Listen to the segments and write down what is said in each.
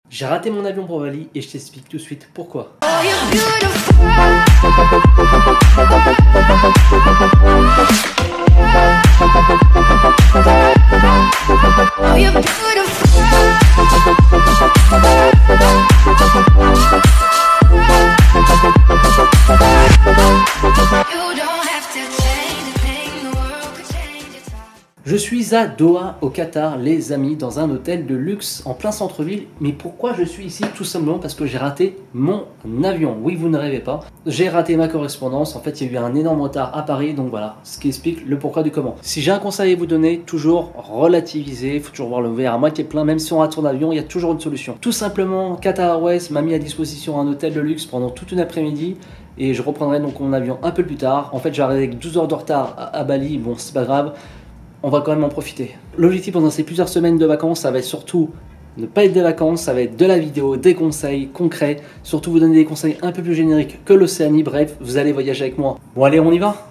J'ai raté mon avion pour Bali et je t'explique tout de suite pourquoi. Je suis à Doha, au Qatar, les amis, dans un hôtel de luxe en plein centre-ville. Mais pourquoi je suis ici? Tout simplement parce que j'ai raté mon avion. Oui, vous ne rêvez pas. J'ai raté ma correspondance. En fait, il y a eu un énorme retard à Paris. Donc voilà, ce qui explique le pourquoi du comment. Si j'ai un conseil à vous donner, toujours relativiser. Il faut toujours voir le verre à moitié plein. Même si on rate son avion, il y a toujours une solution. Tout simplement, Qatar Airways m'a mis à disposition un hôtel de luxe pendant toute une après-midi. Et je reprendrai donc mon avion un peu plus tard. En fait, j'arrive avec 12 heures de retard à Bali. Bon, c'est pas grave. On va quand même en profiter. L'objectif pendant ces plusieurs semaines de vacances, ça va être surtout ne pas être des vacances, ça va être de la vidéo, des conseils concrets, surtout vous donner des conseils un peu plus génériques que l'Océanie, bref, vous allez voyager avec moi. Bon allez, on y va?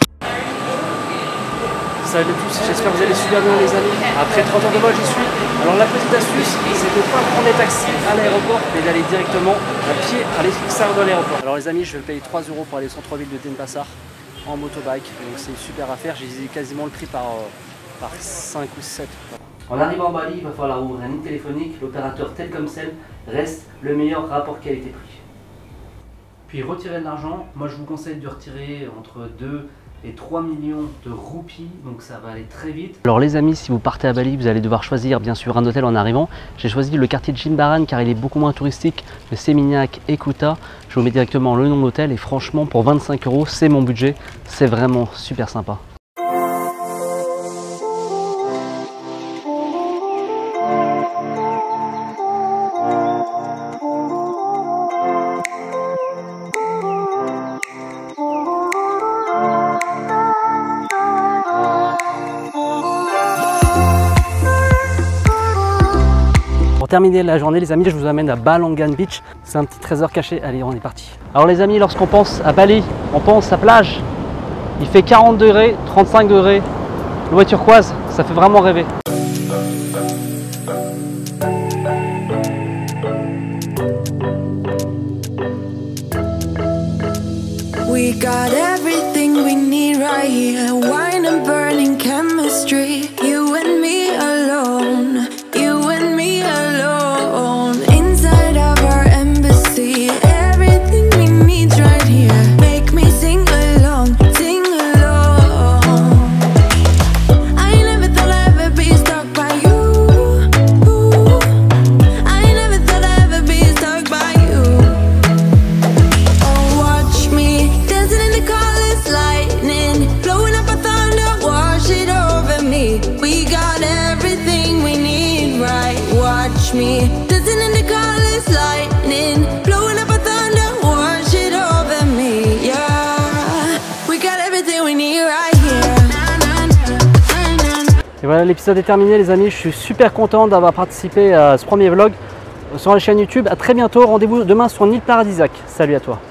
Salut à tous, j'espère que vous allez super bien les amis. Après 30 heures de vol, j'y suis. Alors la petite astuce, c'est de ne pas prendre des taxis à l'aéroport, mais d'aller directement à pied à l'extérieur de l'aéroport. Alors les amis, je vais payer 3 € pour aller au centre-ville de Denpasar en motobike, donc c'est une super affaire, j'ai quasiment le prix par 5 ou 7. En arrivant en Bali, il va falloir ouvrir une ligne téléphonique, l'opérateur Telkomsel reste le meilleur rapport qualité-prix. Puis retirer de l'argent, moi je vous conseille de retirer entre 2 et 3 millions de roupies, donc ça va aller très vite. Alors les amis, si vous partez à Bali, vous allez devoir choisir bien sûr un hôtel en arrivant. J'ai choisi le quartier de Jimbaran car il est beaucoup moins touristique, le Seminyak et Kuta. Je vous mets directement le nom de l'hôtel et franchement pour 25 €, c'est mon budget, c'est vraiment super sympa. Pour terminer la journée les amis, je vous amène à Balangan Beach, c'est un petit trésor caché, allez on est parti. Alors les amis, lorsqu'on pense à Bali, on pense à plage, il fait 40 degrés, 35 degrés, l'eau est turquoise, ça fait vraiment rêver. We got everything we need right here. Wine and burning chemistry. You and me alone. You and me alone. Inside of our embassy. Everything we need right here. Make me sing along. Sing along. I never thought I'd ever be stuck by you. I never thought I'd ever be stuck by you. Oh, watch me. Dancing in the colors, lightning, blowing up a thunder, wash it over me. We got everything we need, right? Watch me. Dancing in the colors, lightning, blowing up a thunder, wash it over me. Yeah, we got everything we need right here. Et voilà, l'épisode est terminé les amis, je suis super content d'avoir participé à ce premier vlog sur la chaîne YouTube. À très bientôt, rendez-vous demain sur une île paradisiaque. Salut à toi.